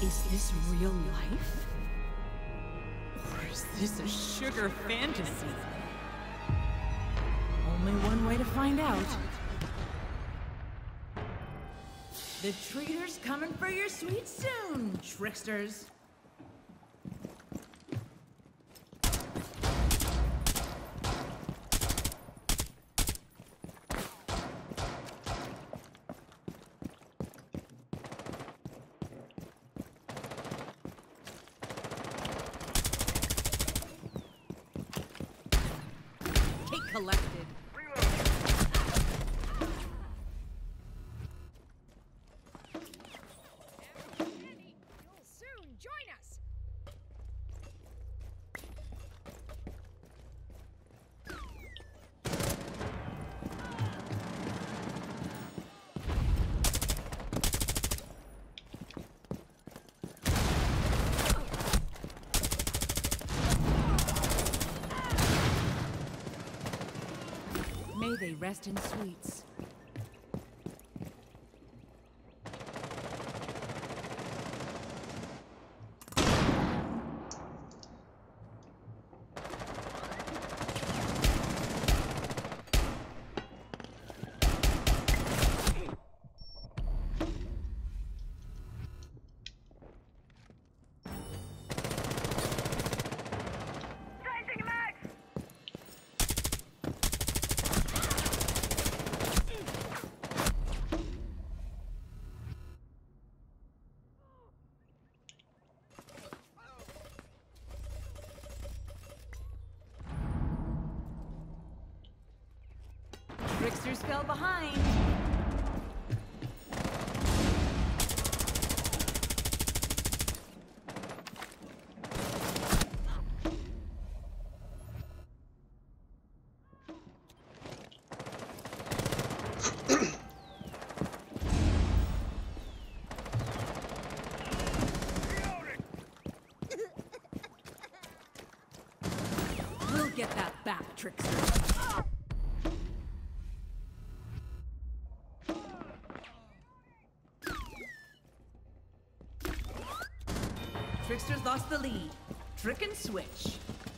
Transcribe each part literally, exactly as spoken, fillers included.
Is this real life? Or is this a sugar fantasy? Only one way to find out. The treater's coming for your sweets soon, tricksters. Collected. You'll soon join us. May they rest in sweets. Tricksters fell behind. We'll get that back, Trickster. Tricksters lost the lead. Trick and switch.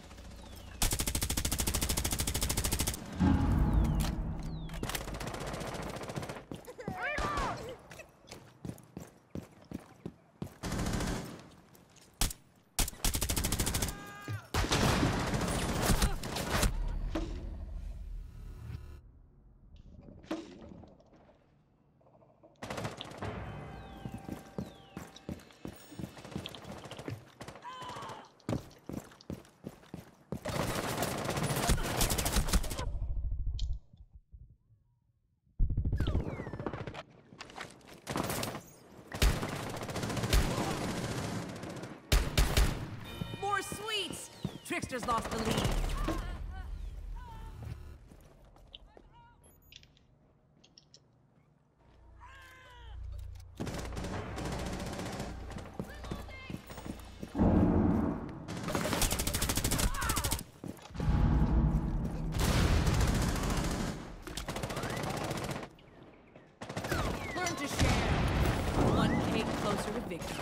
Tricksters lost the lead. Learn to share. One cake closer to victory.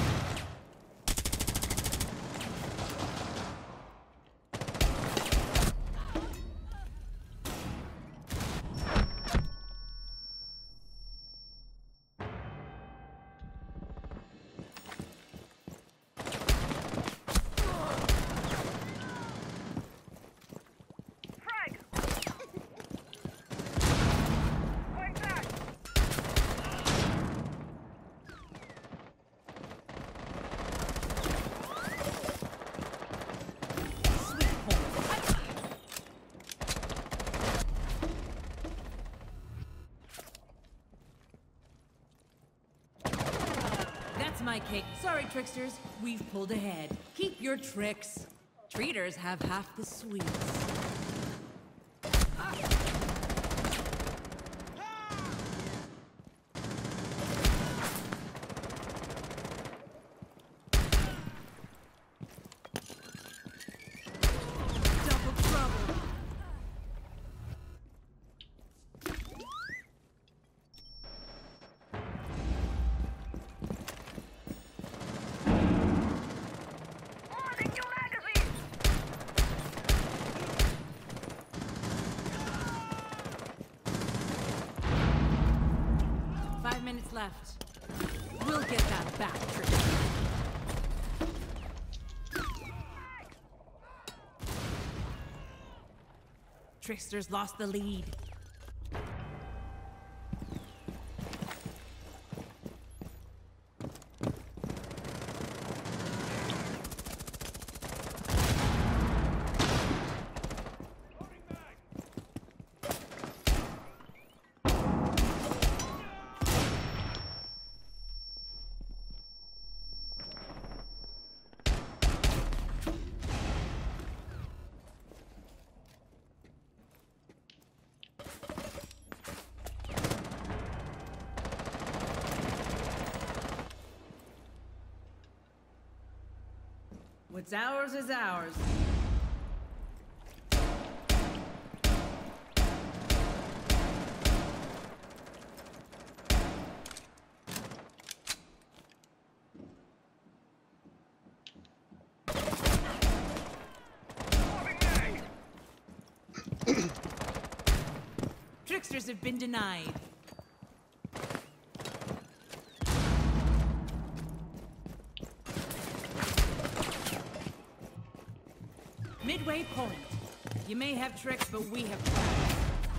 My cake. Sorry, tricksters. We've pulled ahead. Keep your tricks. Treaters have half the sweets. Double trouble. left. We'll get that back, Trickster. Trickster's lost the lead. What's ours is ours. Tricksters have been denied. Midway point. You may have tricks, but we have plans.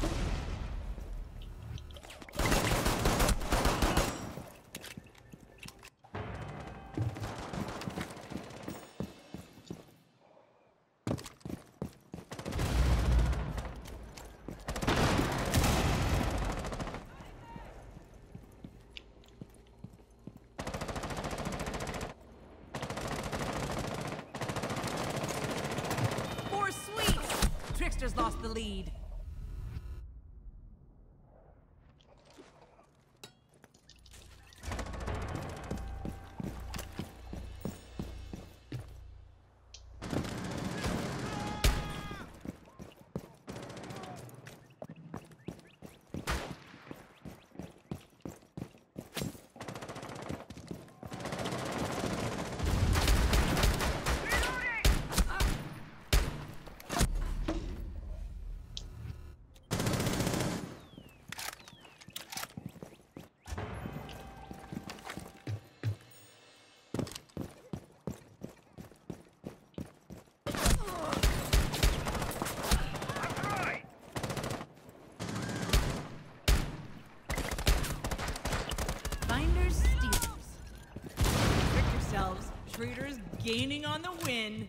Trickster's lost the lead. Treaters gaining on the win.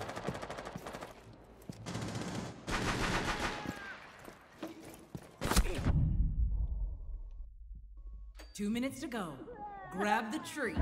Two minutes to go. Grab the treats.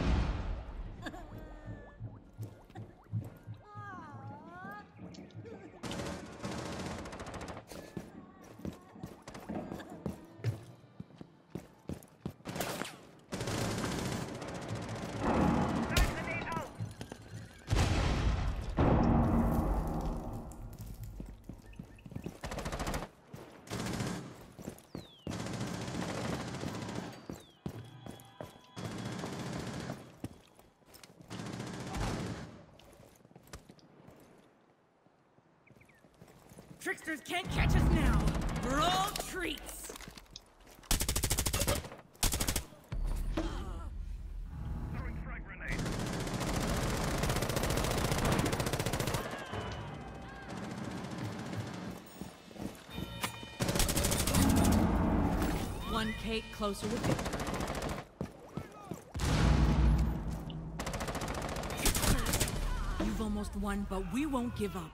Tricksters can't catch us now. We're all treats. Throwing frag grenade. One cake closer to victory. You've almost won, but we won't give up.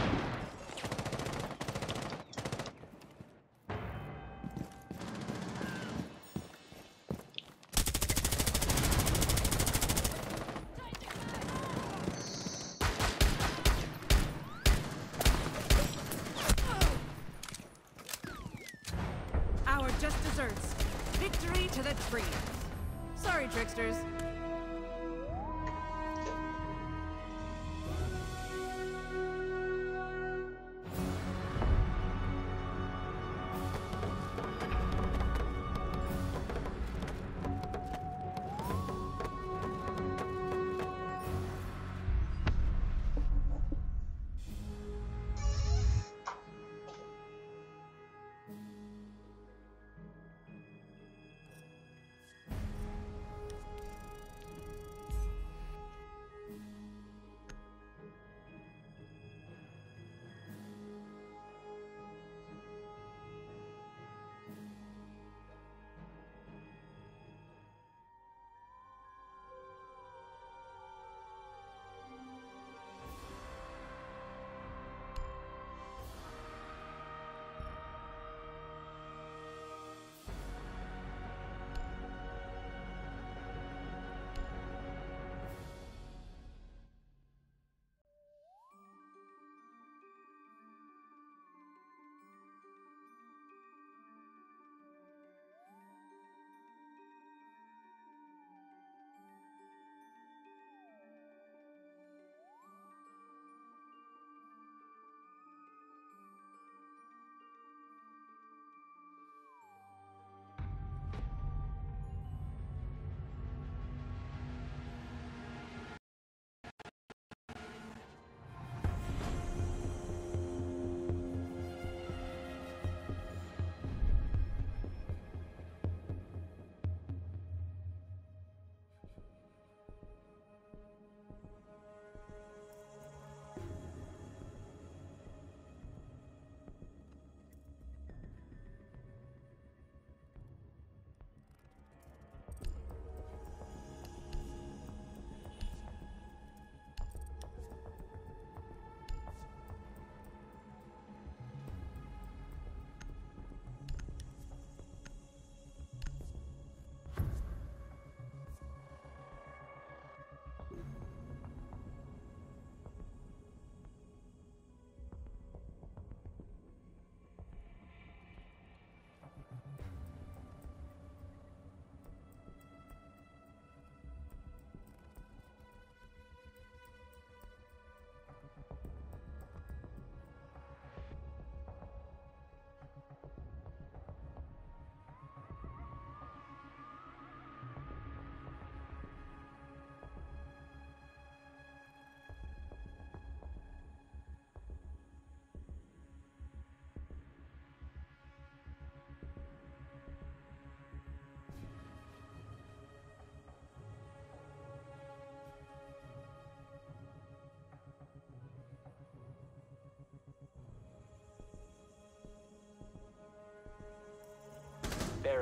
Just desserts. Victory to the trees. Sorry, Tricksters.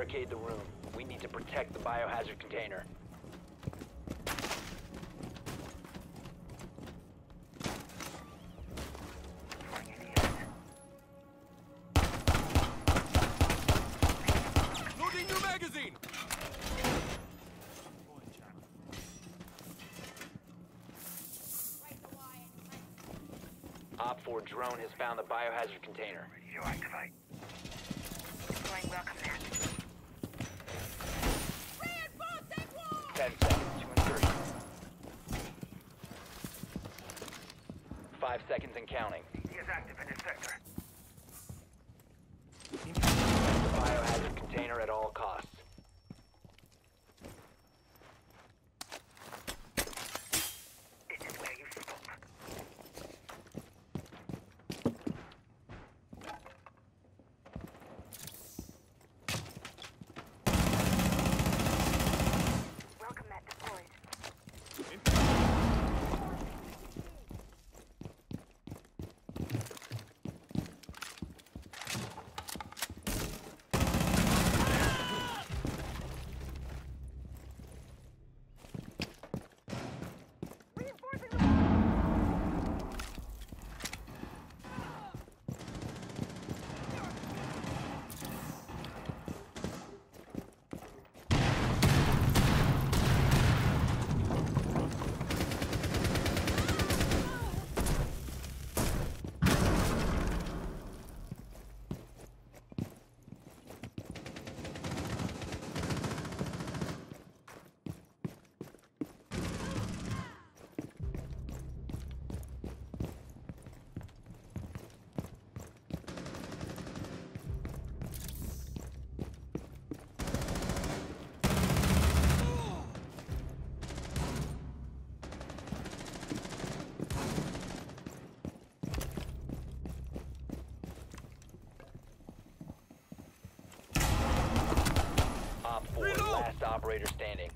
barricade the room. We need to protect the biohazard container. Loading your magazine! Op four drone has found the biohazard container. You activate. Deploying welcome mat. Ten seconds to insertion. Five seconds and counting. He is active in his sector. Protect the biohazard container at all costs. It is where you stop. Welcome mat deployed. Op four, last operator standing.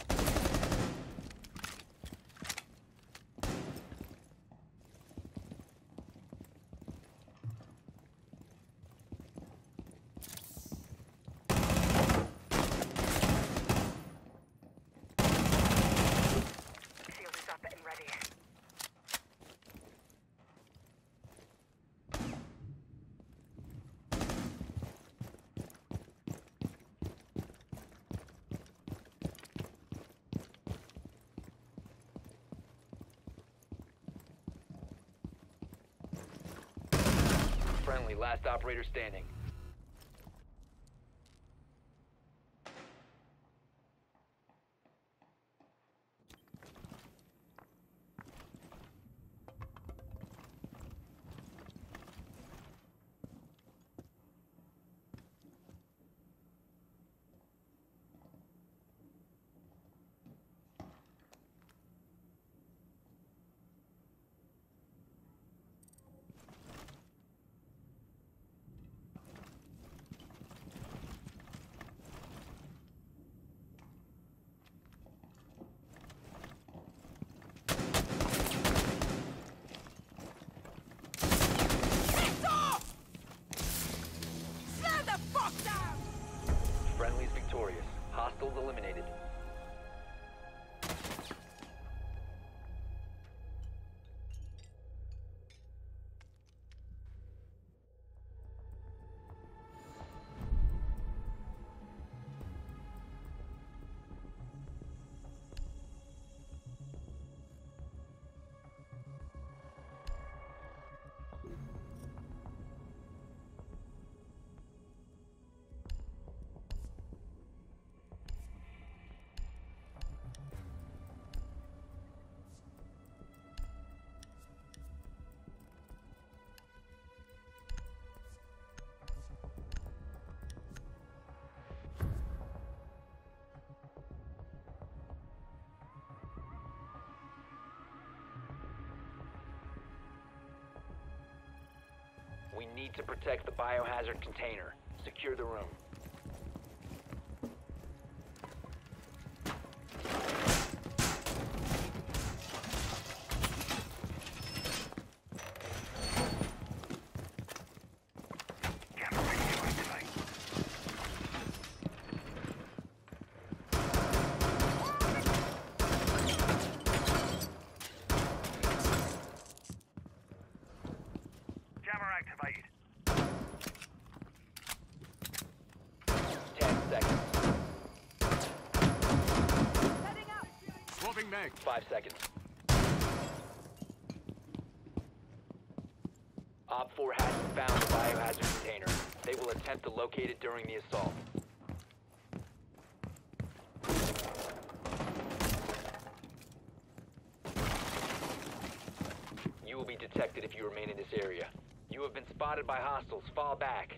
Shield is up and ready. Friendly, last operator standing. Friendly's victorious. Hostiles eliminated. We need to protect the biohazard container. Secure the room. Camera ready to activate. mag. Five seconds. Op four hasn't found the biohazard container. They will attempt to locate it during the assault. You will be detected if you remain in this area. You have been spotted by hostiles. Fall back.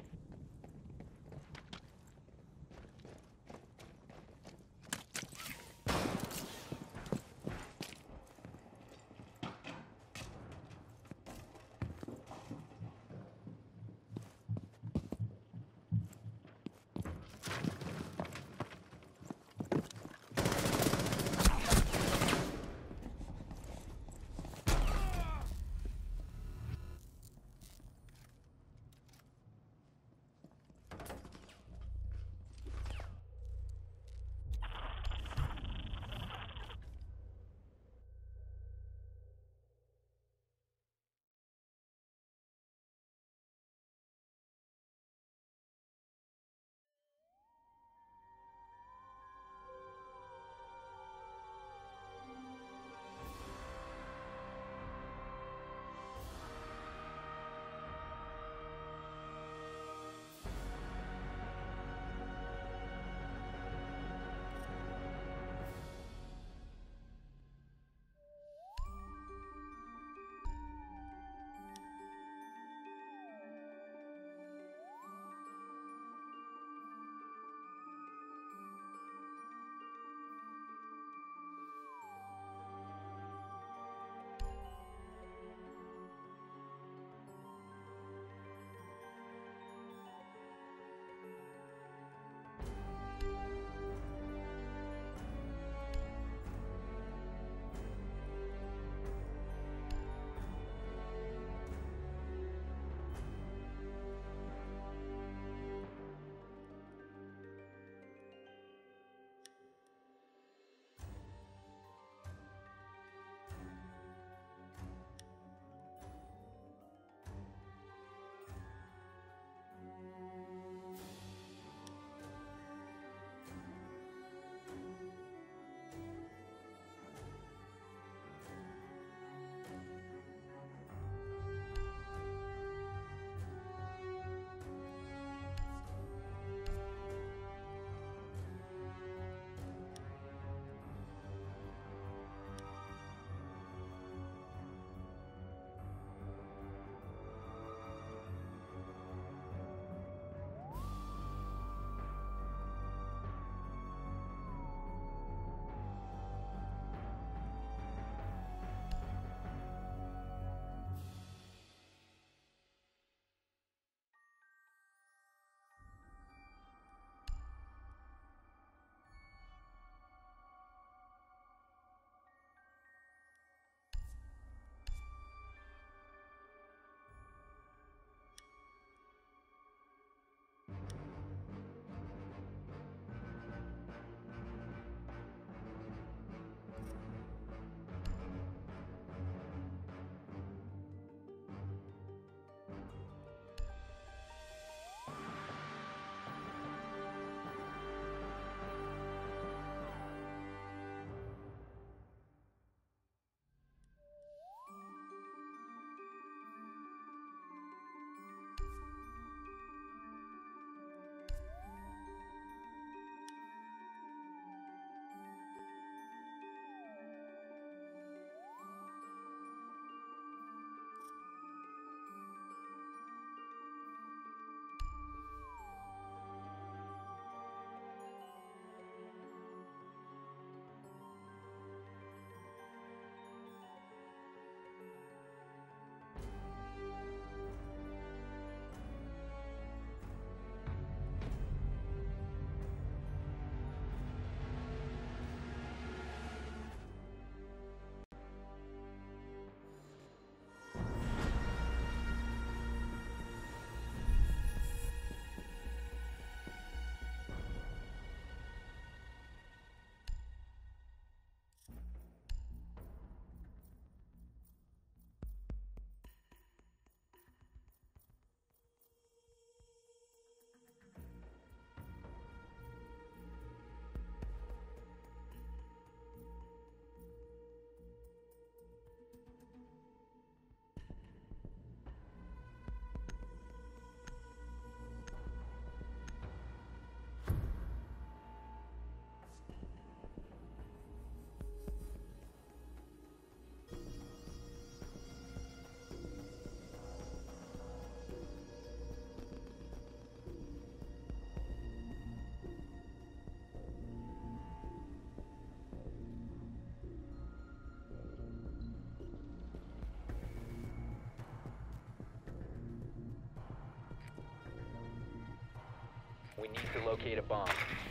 need to locate a bomb.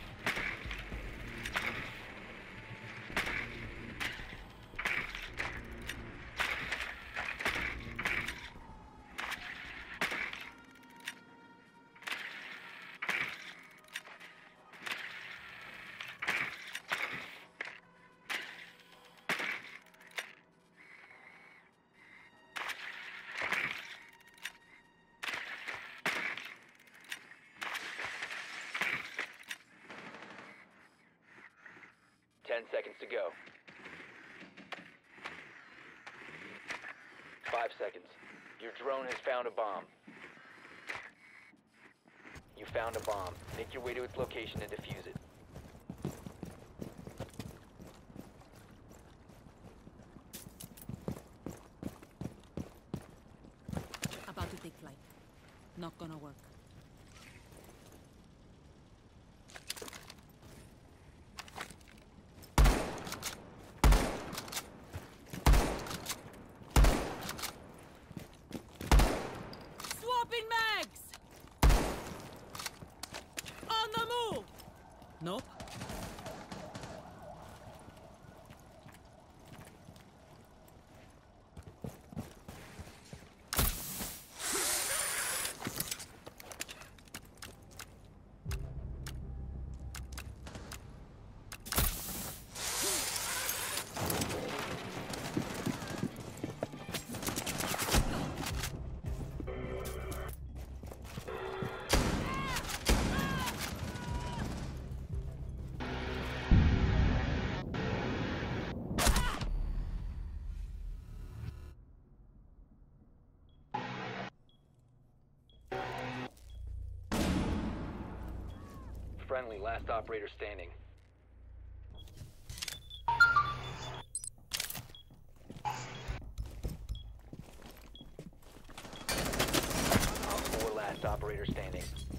Ten seconds to go. Five seconds. Your drone has found a bomb. You found a bomb. Make your way to its location and defuse it. About to take flight. Not gonna work. Swapping mags! On the move! Nope. Friendly, last operator standing. Op four, last operator standing.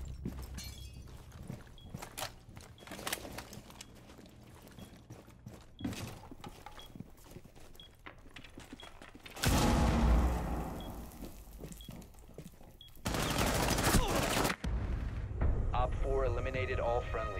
Op four eliminated all friendlies.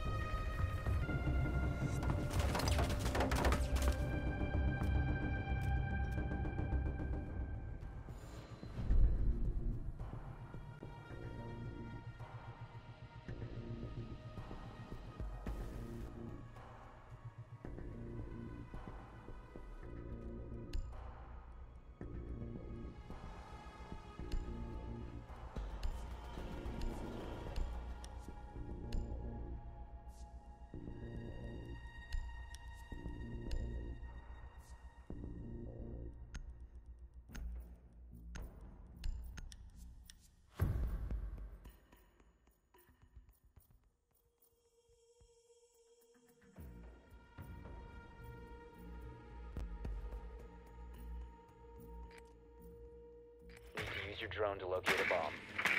Need to use your drone to locate a bomb.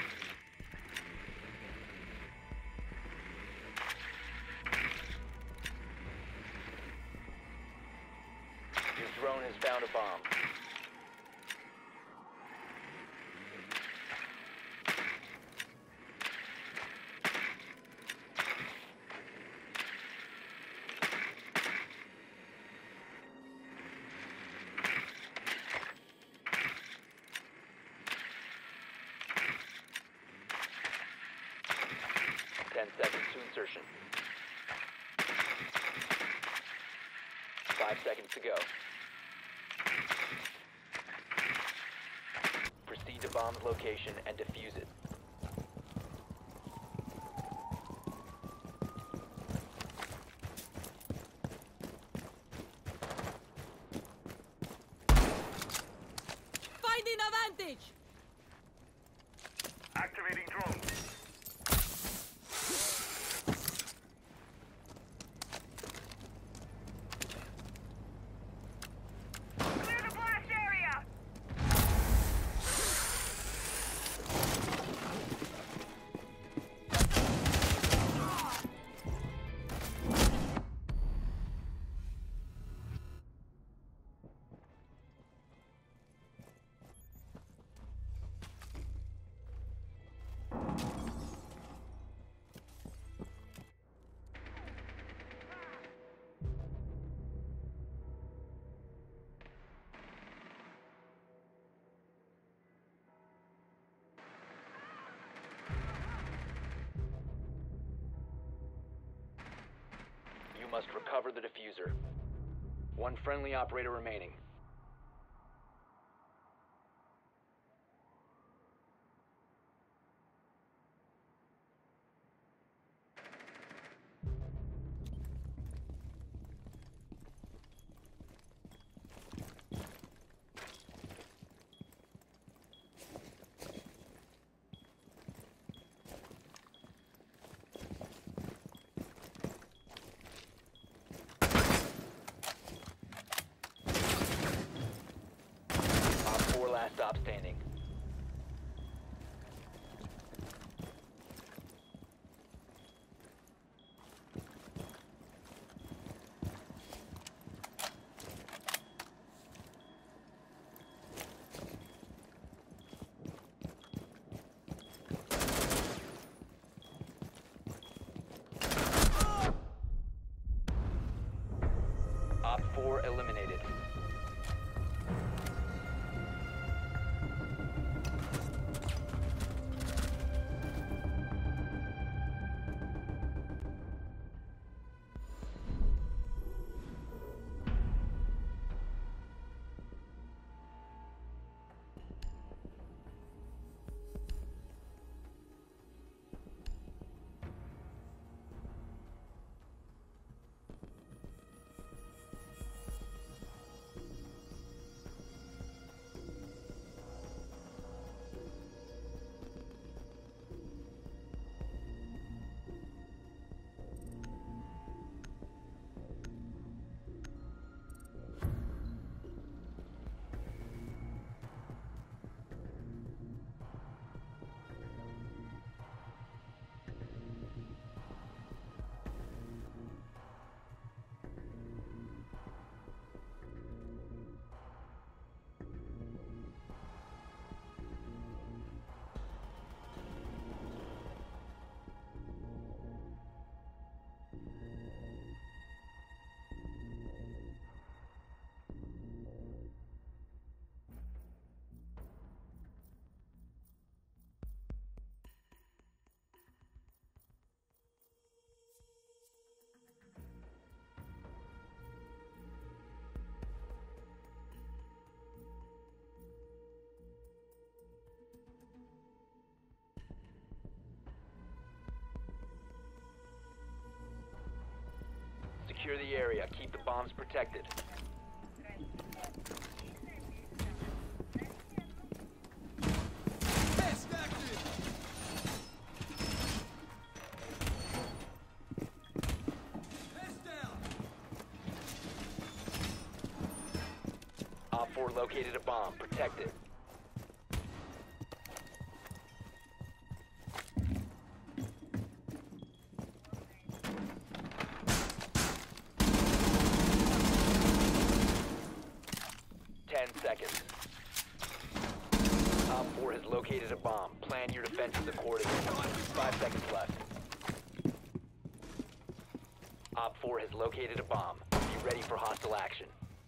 Your drone has found a bomb. Ten seconds to insertion. Five seconds to go. Proceed to bomb's location and defuse it. Finding advantage! Activating drone. Clear the blast area! must recover the diffuser. One friendly operator remaining. Last stop standing. Op four eliminated. Secure the area. Keep the bombs protected. Op four located a bomb. Protect it. Ten seconds. Op four has located a bomb. Plan your defenses accordingly. Five seconds left. Op four has located a bomb. Be ready for hostile action.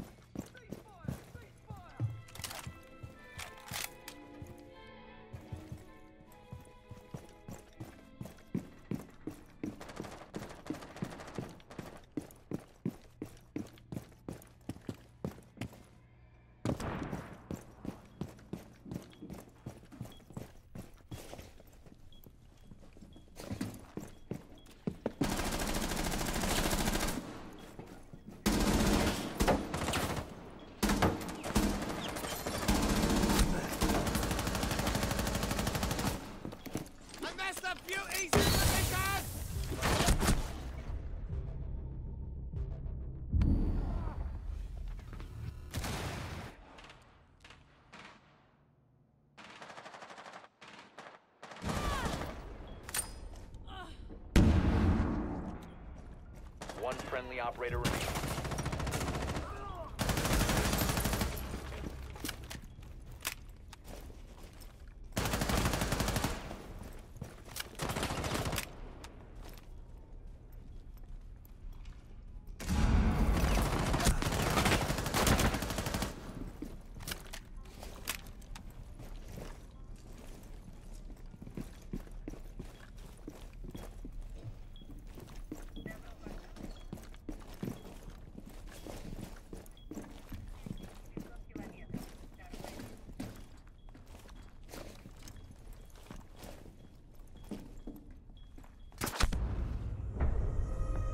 One friendly operator remaining.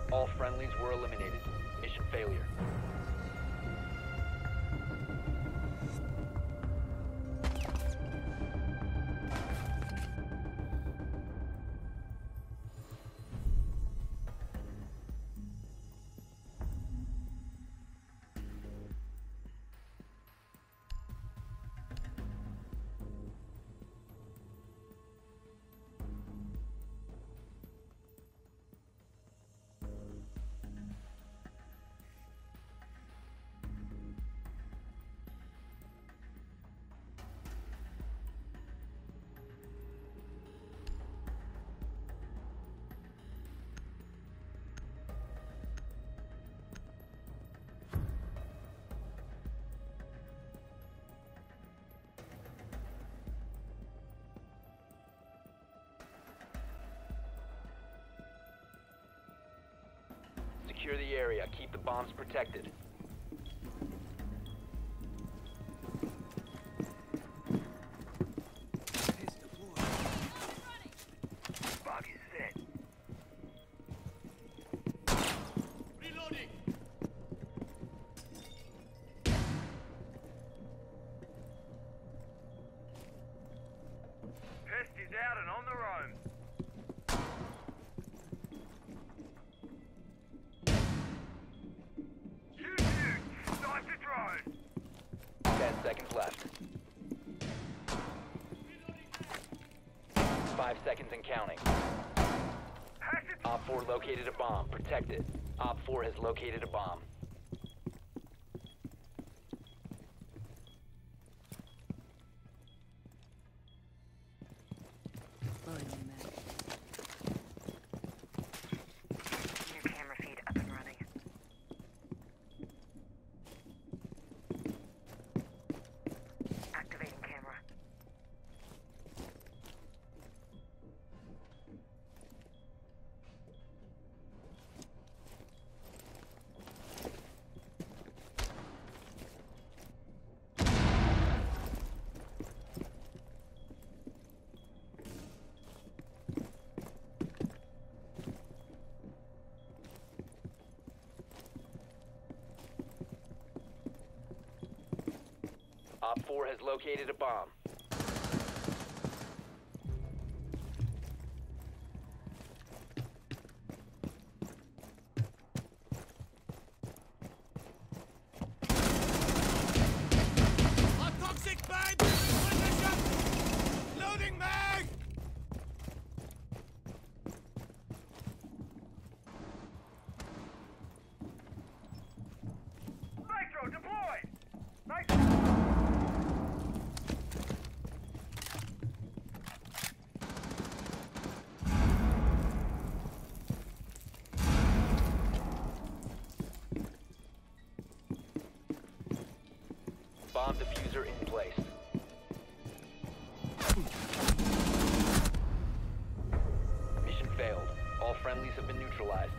All friendlies were eliminated. Mission failure. Secure the area. Keep the bombs protected. Bug is set. Reloading! Pest is out and on the roam. Shoot, shoot! Sniper drone! Ten seconds left. Five seconds and counting. Hack it! Op four located a bomb. Protect it. Op four has located a bomb. Loading the mag. New camera feed up and running. Activating camera. Op four has located a bomb. A toxic bag! Position! Loading mag! Nitro deployed! Nitro! Bomb diffuser in place. Mission failed. All friendlies have been neutralized.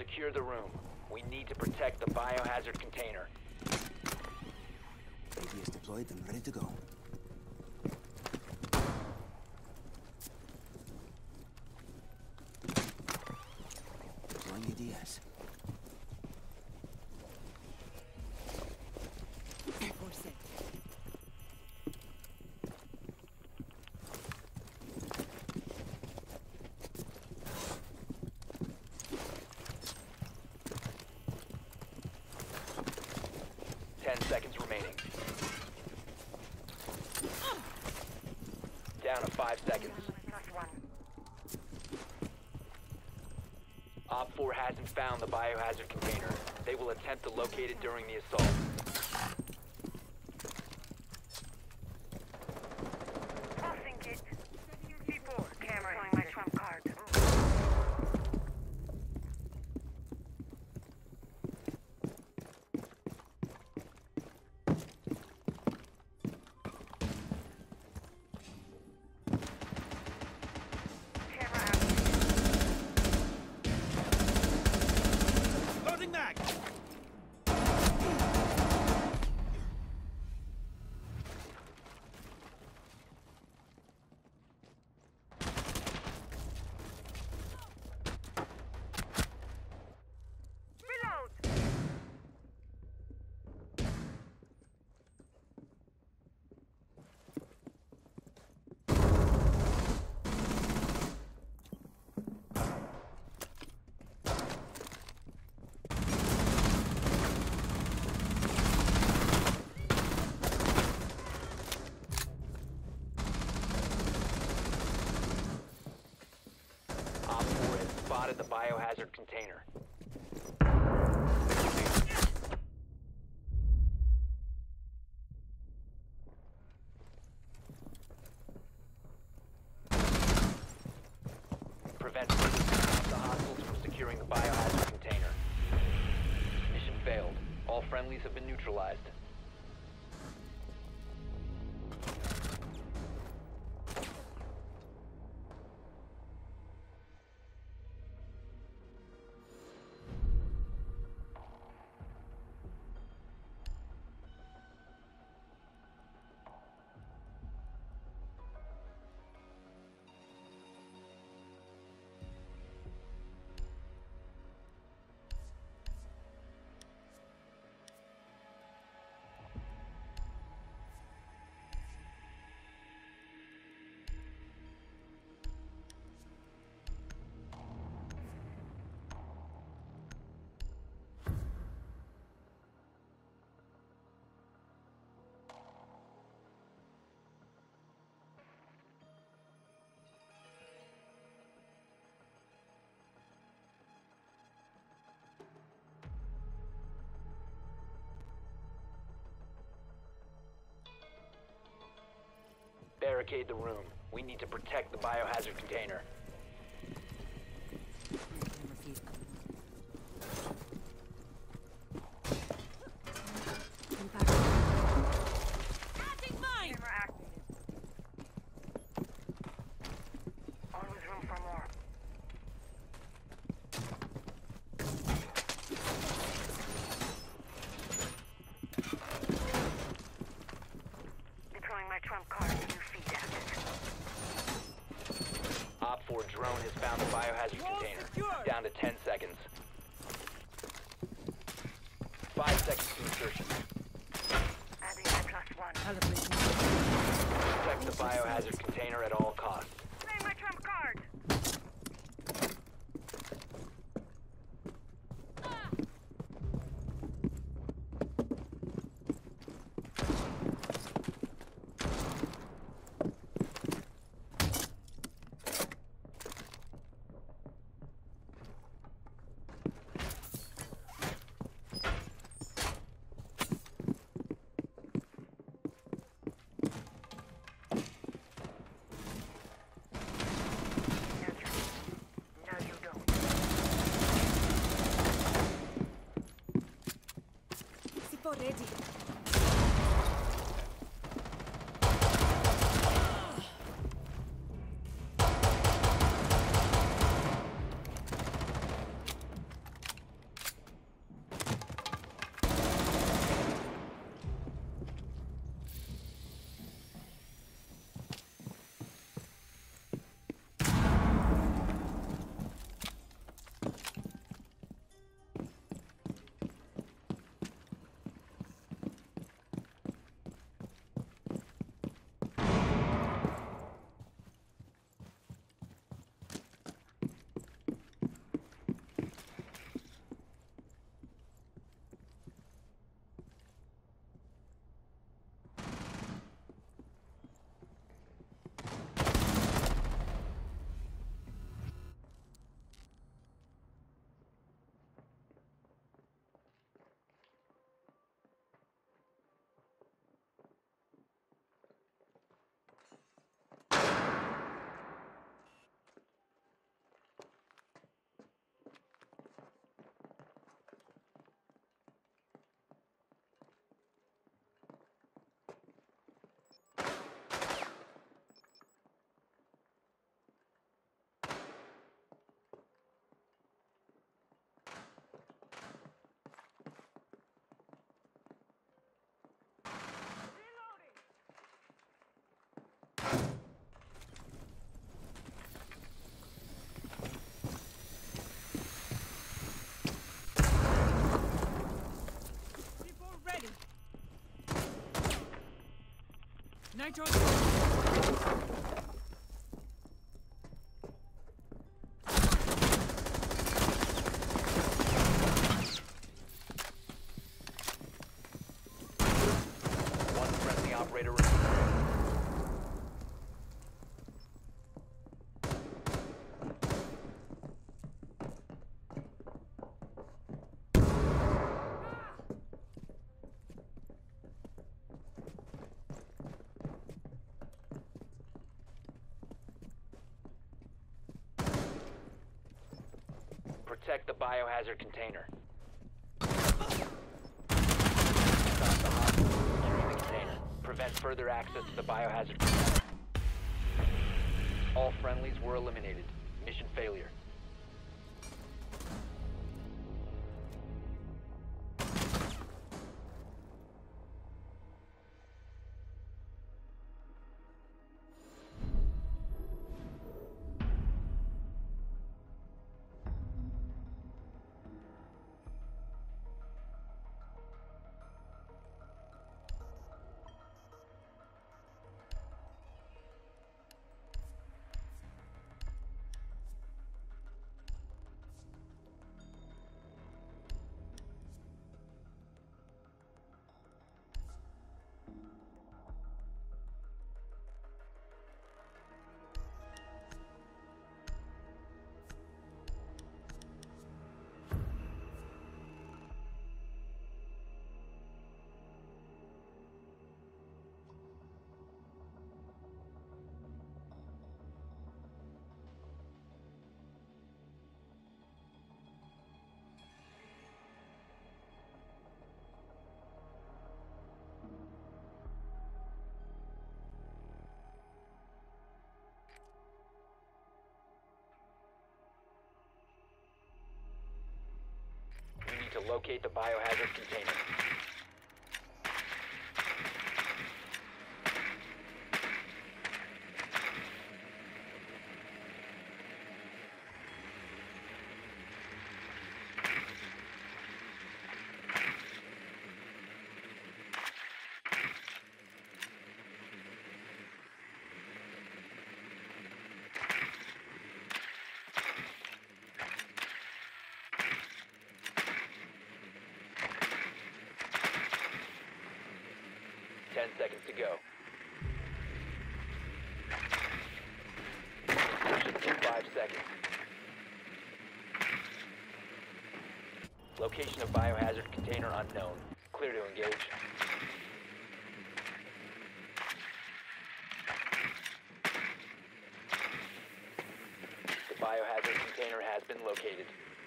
secure the room. We need to protect the biohazard container. A D S deployed and ready to go. Deploying A D S. Ten seconds remaining. Down to five seconds. Plus one. Op four hasn't found the biohazard container. They will attempt to locate it during the assault. Tossing it. C four. Camera showing my trump card. Camera active. Loading mag! Reload. Op four has spotted the biohazard container. Prevent further the hostiles from securing the biohazard container. Mission failed. All friendlies have been neutralized. Barricade the room. We need to protect the biohazard container. Camera feed up. Impact. Catching mine! Camera activated. Always room for more. Deploying my trump card. You feed active. Op four drone has found the biohazard container. Down to ten seconds. Five seconds to insertion. Adding my plus one. Calibration. Protect the biohazard container at all costs. Playing my trump card. No, you don't. C four ready. Nitro! One friendly operator remaining. Protect the biohazard container. Stop the hostage from securing the container. Prevent further access to the biohazard container. All friendlies were eliminated. Mission failure. We need to locate the biohazard container. Ten seconds to go. Insertion in five seconds. Location of biohazard container unknown. Clear to engage. The biohazard container has been located.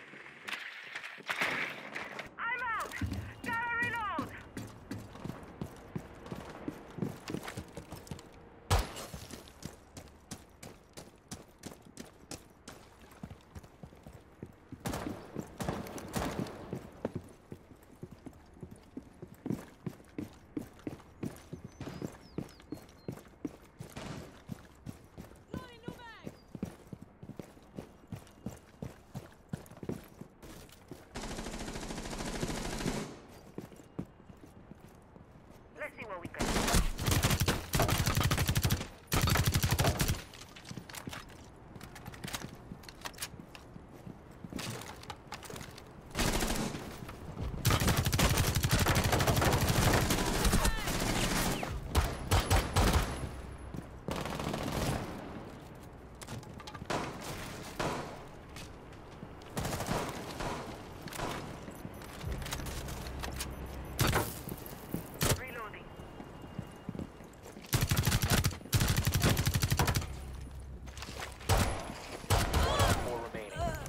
I'm out! Gotta reload! Let's see what we got. Reloading. Four remaining.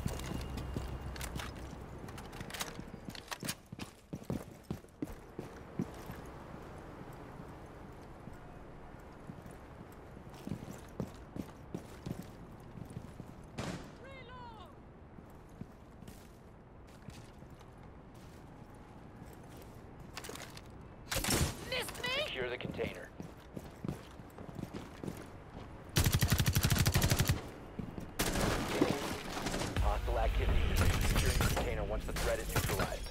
Secure the container. Hostile activity is securing the container once the threat is neutralized.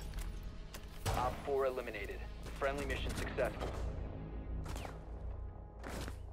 Op four eliminated. Friendly mission successful.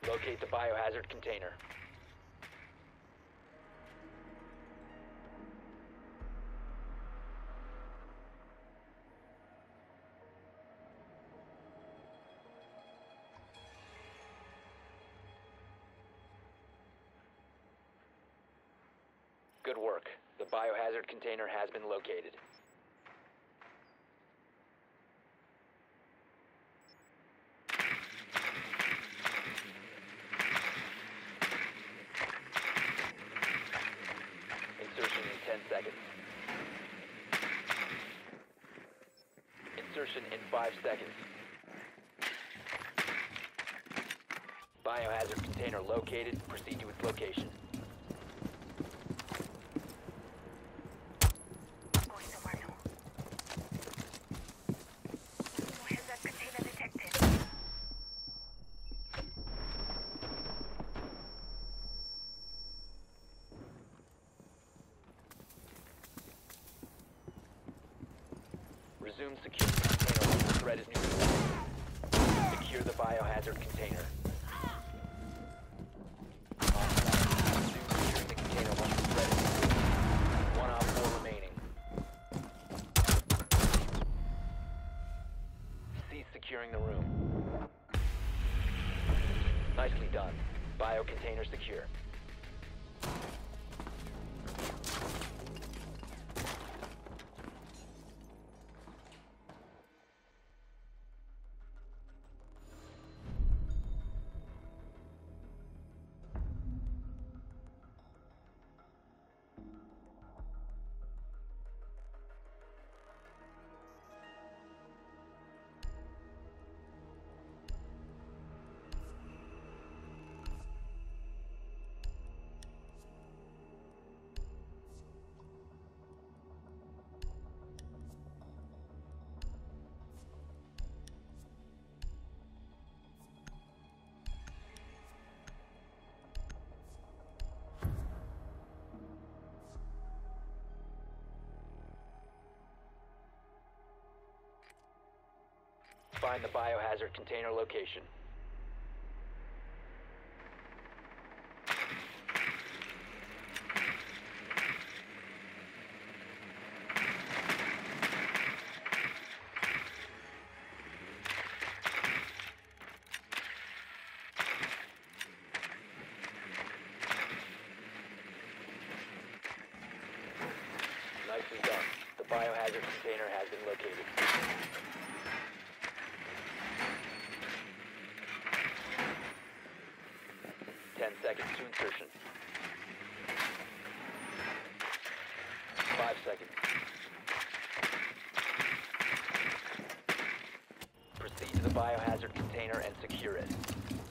Locate the biohazard container. Good work. The biohazard container has been located. Insertion in ten seconds. Insertion in five seconds. Biohazard container located. Proceed to its location. Going somewhere new. Biohazard container detected. Resume securing the container once the threat is neutralized. Secure the biohazard container. Resume securing the container once the threat is neutralized. One op four remaining. Cease securing the room. Nicely done. Bio container secure. Find the biohazard container location. Nicely done. The biohazard container has been located. Ten seconds to insertion. Five seconds. Proceed to the biohazard container and secure it.